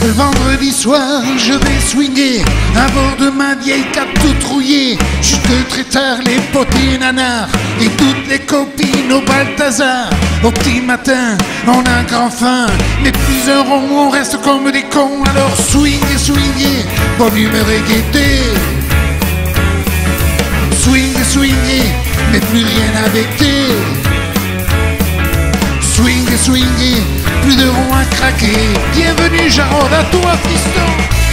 Le vendredi soir, je vais swinguer à bord de ma vieille cape toute rouillée. Jusque très tard, les potes et nanars et toutes les copines au Balthazar. Au petit matin, on a grand faim, mais plus un rond, on reste comme des cons. Alors swingez, swingez, bonne humeur et gaieté. Swingez, swingez, mais plus rien à becter. Swingez, swingez, plus de ronds à craquer. Bienvenue Jarod, à toi fiston.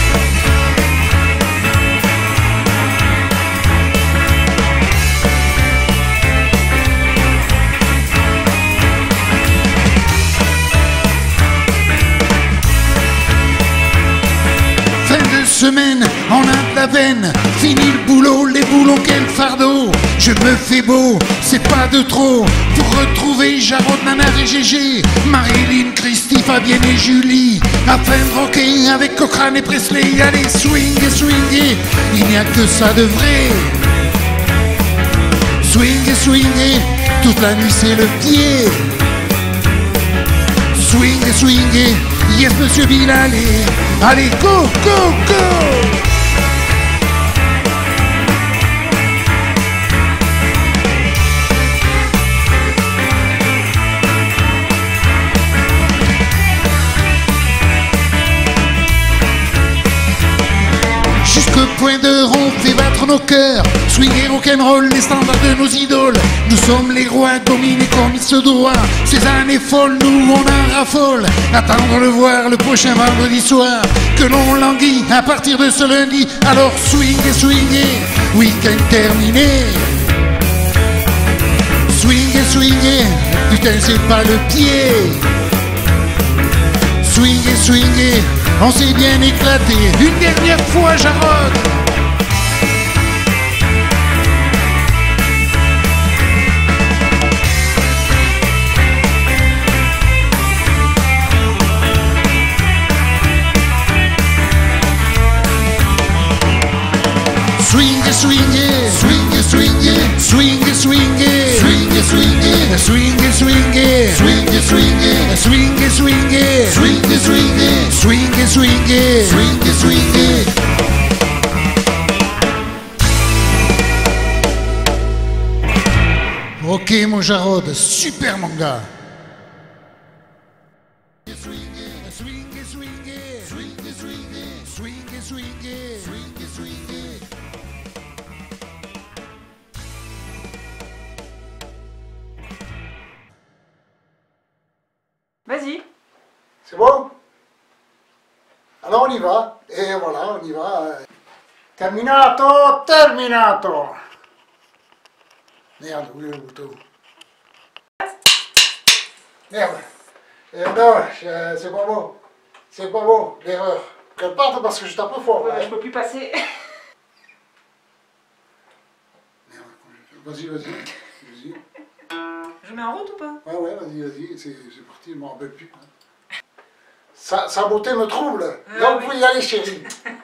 Semaine, on a de la veine, fini le boulot, les boulots, quel fardeau. Je me fais beau, c'est pas de trop, pour retrouver Jarod, Nanar et Gégé, Marilyn, Christy, Fabienne et Julie, afin de rocker avec Cochrane et Presley. Allez, swingez, swingez, il n'y a que ça de vrai. Swingez, swingez, toute la nuit c'est le pied. Swingez, swingez, yes monsieur Bill, allez, go, go, go. Jusqu'au point de rond fait battre nos cœurs. Swing et rock'n'roll, les standards de nos idoles. Nous sommes les rois, dominés comme il se doit. Ces années folles, nous on en raffole. Attendre le voir le prochain vendredi soir, que l'on languit à partir de ce lundi. Alors swingez, swingez, week-end terminé. Swingez, swingez, putain c'est pas le pied. Swingez, swingez, on s'est bien éclaté. Une dernière fois Jarod. Swingez, swingez, swingez, swingez, swingez, swingez, swingez, swingez, swingez, swingez, swingez, swingez, swingez, swingez, swingez, swingez, swingez, swingez, swingez, swingez. Ok mon Jarod, super mon gars. Swingez, swingez, swingez, swingez, swingez, swingez, swingez, swingez. Vas-y. C'est bon? Alors on y va, et voilà, on y va. Terminato, terminato. Merde, où est le bouton? Merde. Non, c'est pas bon. C'est pas bon, l'erreur. Qu'elle parte parce que je tape fort. Ouais, Hein. je peux plus passer. Merde, vas-y, vas-y. Vas-y. Je mets en route ou pas? Ouais, vas-y, vas-y. C'est parti, je m'en rappelle plus. Hein. Sa beauté me trouble. Ah, Donc oui. vous y allez, chérie.